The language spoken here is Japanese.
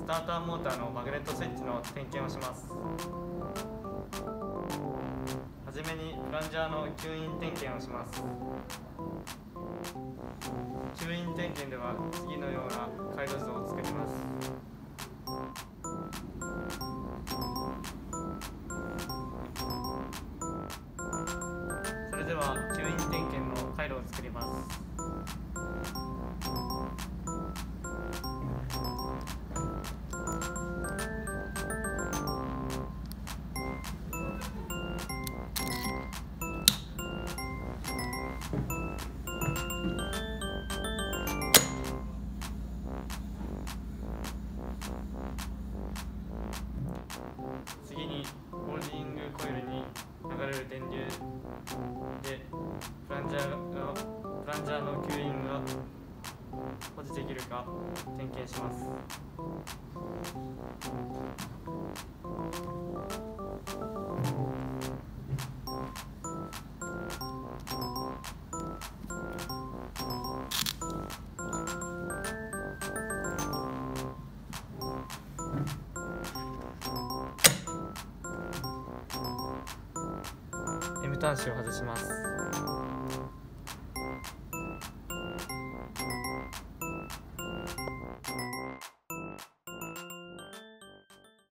スターターモーターのマグネットスイッチの点検をします。はじめにプランジャーの吸引点検をします。吸引点検では次のような回路図を作ります。それでは吸引点検の回路を作ります。次にホールディングコイルに流れる電流でプランジャーの吸引が保持できるか点検します。M 端子を外します。